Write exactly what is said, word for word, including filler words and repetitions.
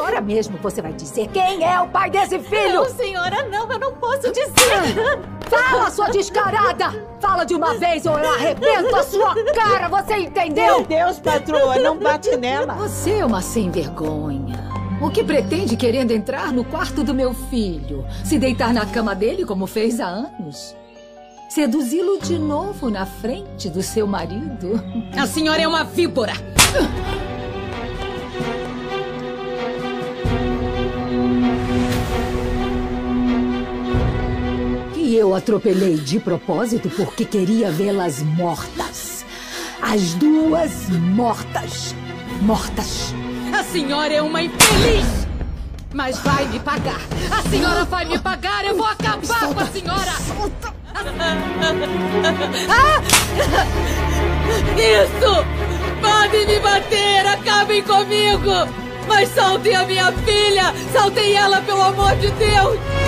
Agora mesmo você vai dizer quem é o pai desse filho! Não, senhora, não, eu não posso dizer! Fala, sua descarada! Fala de uma vez ou eu arrebento a sua cara, você entendeu? Meu Deus, patroa, não bate nela! Você é uma sem-vergonha. O que pretende querendo entrar no quarto do meu filho? Se deitar na cama dele como fez há anos? Seduzi-lo de novo na frente do seu marido? A senhora é uma víbora! E eu atropelei de propósito porque queria vê-las mortas. As duas mortas. Mortas. A senhora é uma infeliz! Mas vai me pagar! A senhora vai me pagar! Eu vou acabar solta, com a senhora! Solta! Ah! Isso! Podem me bater! Acabem comigo! Mas soltem a minha filha! Soltem ela, pelo amor de Deus!